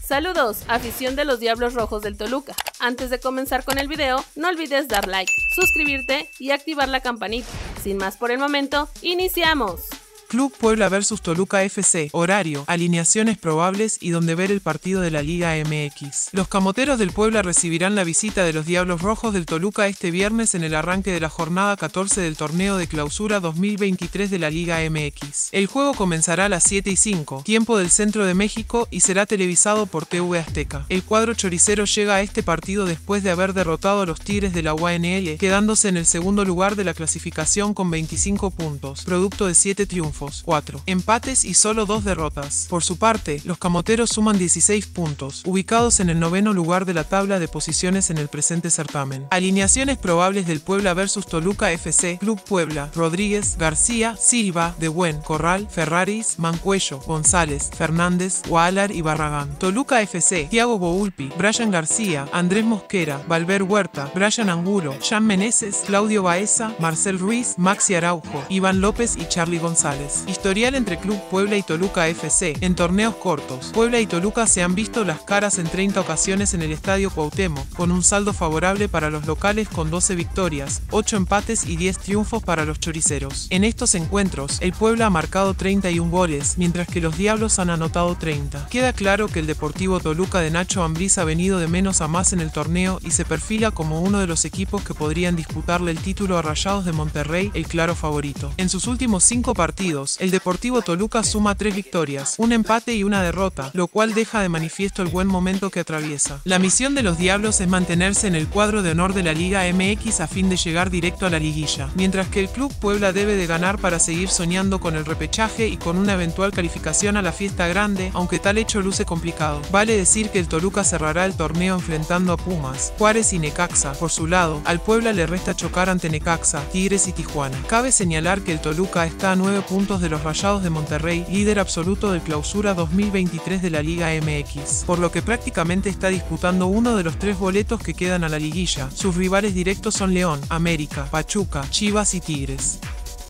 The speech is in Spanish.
Saludos, afición de los Diablos Rojos del Toluca. Antes de comenzar con el video, no olvides dar like, suscribirte y activar la campanita. Sin más por el momento, ¡iniciamos! Club Puebla vs Toluca FC, horario, alineaciones probables y donde ver el partido de la Liga MX. Los camoteros del Puebla recibirán la visita de los Diablos Rojos del Toluca este viernes en el arranque de la jornada 14 del torneo de clausura 2023 de la Liga MX. El juego comenzará a las 7:05, tiempo del centro de México, y será televisado por TV Azteca. El cuadro choricero llega a este partido después de haber derrotado a los Tigres de la UANL, quedándose en el segundo lugar de la clasificación con 25 puntos, producto de 7 triunfos. 4 empates y solo 2 derrotas. Por su parte, los camoteros suman 16 puntos, ubicados en el noveno lugar de la tabla de posiciones en el presente certamen. Alineaciones probables del Puebla vs Toluca FC. Club Puebla: Rodríguez, García, Silva, De Buen, Corral, Ferraris, Mancuello, González, Fernández, Gualar y Barragán. Toluca FC: Thiago Volpi, Brian García, Andrés Mosquera, Valver Huerta, Brian Angulo, Jan Meneses, Claudio Baeza, Marcel Ruiz, Maxi Araujo, Iván López y Charly González. Historial entre Club Puebla y Toluca FC. En torneos cortos, Puebla y Toluca se han visto las caras en 30 ocasiones en el Estadio Cuauhtémoc, con un saldo favorable para los locales con 12 victorias, 8 empates y 10 triunfos para los choriceros. En estos encuentros, el Puebla ha marcado 31 goles, mientras que los Diablos han anotado 30. Queda claro que el Deportivo Toluca de Nacho Ambriz ha venido de menos a más en el torneo y se perfila como uno de los equipos que podrían disputarle el título a Rayados de Monterrey, el claro favorito. En sus últimos 5 partidos, el Deportivo Toluca suma 3 victorias, un empate y una derrota, lo cual deja de manifiesto el buen momento que atraviesa. La misión de los Diablos es mantenerse en el cuadro de honor de la Liga MX a fin de llegar directo a la liguilla, mientras que el Club Puebla debe de ganar para seguir soñando con el repechaje y con una eventual calificación a la fiesta grande, aunque tal hecho luce complicado. Vale decir que el Toluca cerrará el torneo enfrentando a Pumas, Juárez y Necaxa. Por su lado, al Puebla le resta chocar ante Necaxa, Tigres y Tijuana. Cabe señalar que el Toluca está a 9 puntos de los Rayados de Monterrey, líder absoluto del clausura 2023 de la Liga MX, por lo que prácticamente está disputando uno de los 3 boletos que quedan a la liguilla. Sus rivales directos son León, América, Pachuca, Chivas y Tigres.